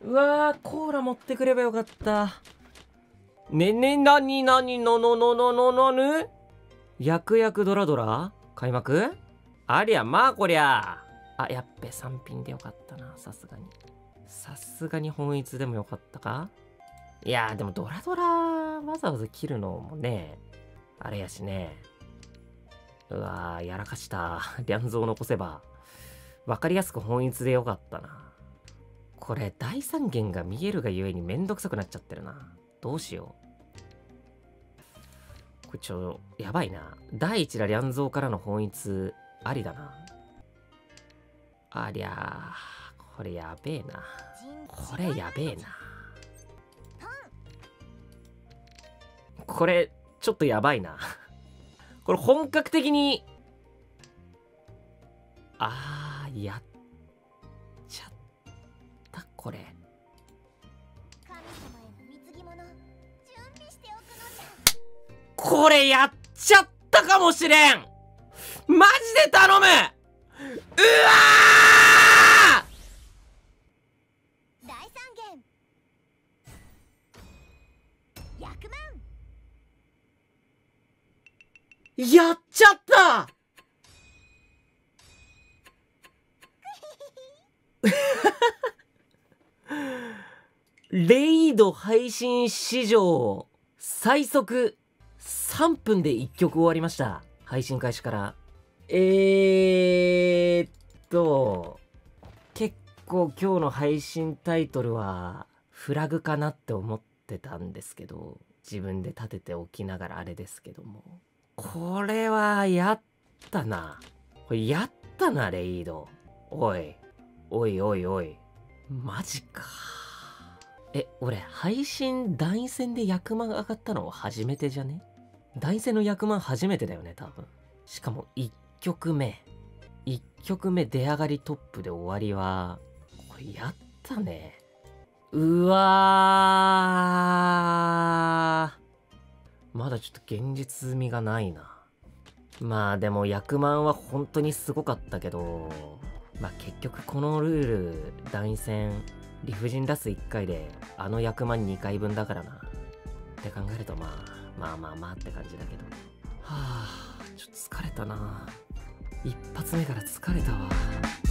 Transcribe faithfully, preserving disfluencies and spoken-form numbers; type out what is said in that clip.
うわー、コーラ持ってくればよかった。ねねなになにののののののぬやくやくドラドラ開幕ありゃまあこりゃ。あ、やっべ、さん品でよかったな。さすがに。さすがに本一でもよかったか。いやー、でもドラドラわざわざ切るのもね、あれやしね。うわー、やらかした。リャンゾー残せば。わかりやすく本一でよかったな。これ、第三元が見えるがゆえにめんどくさくなっちゃってるな。どうしよう。これちょ、やばいな。第一らリャンゾーからの本一、ありだな。ありゃー、これやべえな。これやべえな。これ、ちょっとやばいな。これ本格的に、あー、やっちゃった、これ。これやっちゃったかもしれん。マジで頼む。うわー！大三元ひゃくまん。やっちゃったレイド配信史上最速さんぷんでいっきょく終わりました。配信開始から。えーっと、結構今日の配信タイトルはフラグかなって思ってたんですけど、自分で立てておきながらあれですけども。これはやったな。これやったな、レイド。おい。おいおいおい。マジか。え、俺、配信団戦で役満上がったの初めてじゃね？団戦の役満初めてだよね、多分。しかもいっきょくめ。いっきょくめ出上がりトップで終わりは、これやったね。うわー。まだちょっと現実味がないな。まあでも役満は本当にすごかったけど、まあ結局このルール、団戦、理不尽ラスいっかいで、あの役満にかいぶんだからな。って考えるとまあ、まあまあまあって感じだけど。はぁ、ちょっと疲れたな。一発目から疲れたわ。